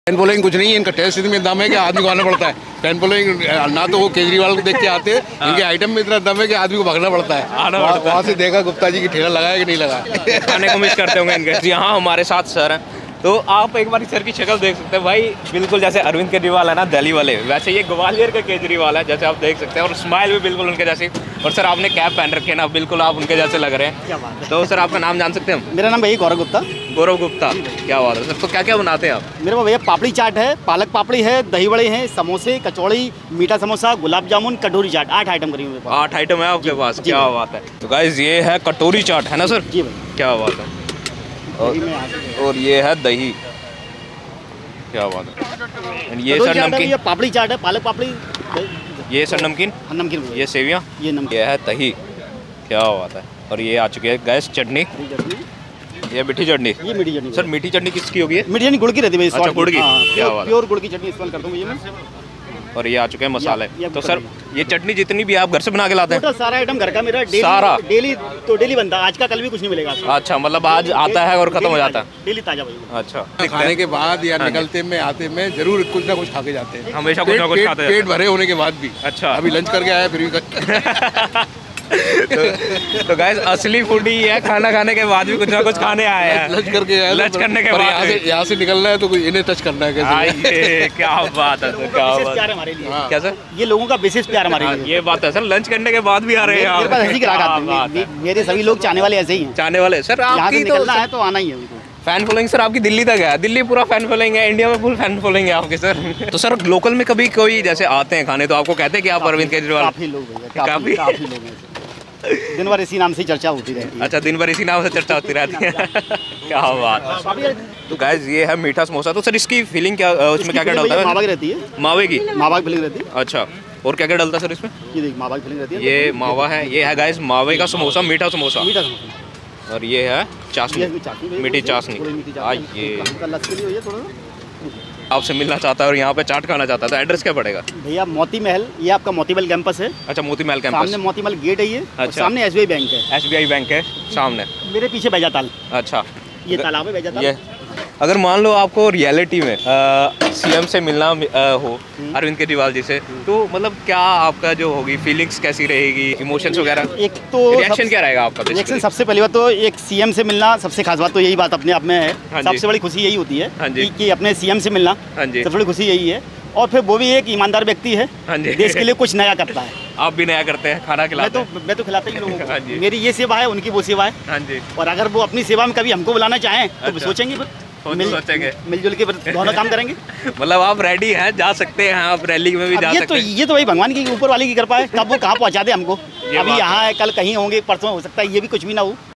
Fan following कुछ नहीं है, इनका टेस्ट इतनी दम है कि आदमी को आना पड़ता है। फैन फॉलोइंग ना तो वो केजरीवाल को देख के आते हैं, इनके आइटम में इतना दम है कि आदमी को भागना पड़ता है। वहाँ से देखा गुप्ता जी की ठेला लगाया कि नहीं लगाया। खाने को मिस करते होंगे इनके। जी हाँ, हमारे साथ सर हैं, तो आप एक बार सर की शक्ल देख सकते हैं भाई, बिल्कुल जैसे अरविंद केजरीवाल है ना दिल्ली वाले, वैसे ये ग्वालियर का केजरीवाल है, जैसे आप देख सकते हैं। और स्माइल भी बिल्कुल उनके जैसी। और सर आपने कैप पहन रखे है ना, बिल्कुल आप उनके जैसे लग रहे हैं। क्या बात है। तो सर आपका नाम जान सकते हैं हम? मेरा नाम भैया गौरव गुप्ता। गौरव गुप्ता, क्या बात है सर। तो क्या क्या बनाते हैं आप? मेरे पास भैया पापड़ी चाट है, पालक पापड़ी है, दही बड़े हैं, समोसे, कचौड़ी, मीठा समोसा, गुलाब जामुन, कटोरी चाट, 8 आइटम करी मेरे पास। 8 आइटम है आपके पास, क्या बात है। तो गाइस ये है कटोरी चाट है ना सर? जी भाई, क्या बात है। और ये है दही, क्या बात है। ये सर नमकीन, पापड़ी चाट है, पालक पापड़ी, ये सर नमकीन, नमकीन, ये सेवियाँ, ये नमकीन, ये है दही, क्या बात है। और ये आ चुकी है गैस चटनी, ये मीठी चटनी। ये मीठी चटनी सर मीठी चटनी किसकी होगी है? मीठी चटनी गुड़ की रहती है भाई। अच्छा, गुड़ की, क्या बात है। प्योर गुड़ की चटनी इस्तेमाल करता हूँ भैया मैं। और ये आ चुके हैं मसाले। तो सर ये चटनी जितनी भी आप घर से बना के लाते हैं? सारा आइटम घर का मेरा डेली, सारा डेली तो डेली बनता है। आज का कल भी कुछ नहीं मिलेगा आपको। अच्छा, मतलब आज आता है और खत्म हो जाता है? डेली ताजा भाई। अच्छा, खाने के बाद या निकलते में आते में जरूर कुछ ना कुछ खा के जाते हैं, हमेशा कुछ ना कुछ खाते हैं। पेट भरे होने के बाद भी। अच्छा, अभी लंच करके आया फिर भी तो गाइस असली फूडी है, खाना खाने के बाद भी कुछ ना कुछ खाने आए हैं। लंच करके आया, लंच करने के बाद यहाँ से निकलना है तो इन्हें टच करना है कैसे। क्या बात है सर, क्या बात है हमारे लिए। क्या सर? ये लोगों का विशेष प्यार हमारे लिए। ये बात है सर, लंच करने के बाद भी आ रहे हैं। मेरे पास ऐसी ग्राहक आते हैं, मेरे सभी लोग चाहने वाले ऐसे ही हैं। चाहने वाले सर, यहाँ से आपकी तो निकलना है तो आना ही है उनको। फैन फॉलोइंग सर आपकी दिल्ली तक है, दिल्ली पूरा फैन फॉलोइंग है, इंडिया में फुल फैन फॉलोइंग है आपके सर। तो सर लोकल में कभी कोई जैसे आते हैं खाने तो आपको कहते हैं कि आप अरविंद केजरीवाल? काफी लोग भैया, काफी लोग हैं। दिन भर इसी नाम से चर्चा होती रहती है। अच्छा, दिन भर इसी नाम से चर्चा होती रहती है। क्या बात है। तो गाइस ये है मीठा समोसा। तो सर इसकी फीलिंग क्या, उसमें क्या क्या डलता है? मावा की रहती है। मावे की? मावा की फीलिंग रहती है। अच्छा, और क्या क्या डलता है सर इसमें? ये देख, मावा की फीलिंग रहती है। ये मावा है, ये है गाइस मावे का समोसा, मीठा समोसा। मीठा समोसा। और ये है चाशनी, मीठी चाशनी। ये आपसे मिलना चाहता है और यहाँ पे चाट खाना चाहता है तो एड्रेस क्या पड़ेगा? भैया मोती महल, ये आपका मोती महल कैंपस है। अच्छा, मोती महल कैंपस, सामने मोती महल गेट है ये। अच्छा, सामने एसबीआई बैंक है। एसबीआई बैंक है सामने, मेरे पीछे बैजाताल। अच्छा, ये तालाब है बैजाताल। ये अगर मान लो आपको रियलिटी में सीएम से मिलना हो, अरविंद केजरीवाल जी से, तो मतलब क्या आपका जो होगी फीलिंग्स कैसी रहेगी, इमोशंस वगैरह? एक तो रिएक्शन क्या रहेगा आपका? रिएक्शन सबसे पहली बात तो एक सीएम से मिलना सबसे खास बात तो यही बात अपने आप में है। सबसे बड़ी खुशी यही होती है कि अपने सीएम से मिलना, सबसे बड़ी खुशी यही है। और फिर वो भी एक ईमानदार व्यक्ति है, देश के लिए कुछ नया करता है। आप भी नया करते हैं, खाना खिलाते हैं? मैं तो खिलाता ही लोगों को। मेरी ये सेवा है, उनकी वो सेवा है। हाँ जी। और अगर वो अपनी सेवा में कभी हमको बुलाना चाहें तो सोचेंगे, मिलजुल के दोनों काम करेंगे। मतलब आप रेडी हैं, जा सकते हैं आप रैली में भी जा सकते हैं। ये तो भाई भगवान की ऊपर वाले की कृपा है, कब वो कहाँ पहुँचा दे हमको। अभी यहाँ है, कल कहीं होंगे, परसों हो सकता है ये भी कुछ भी ना हो।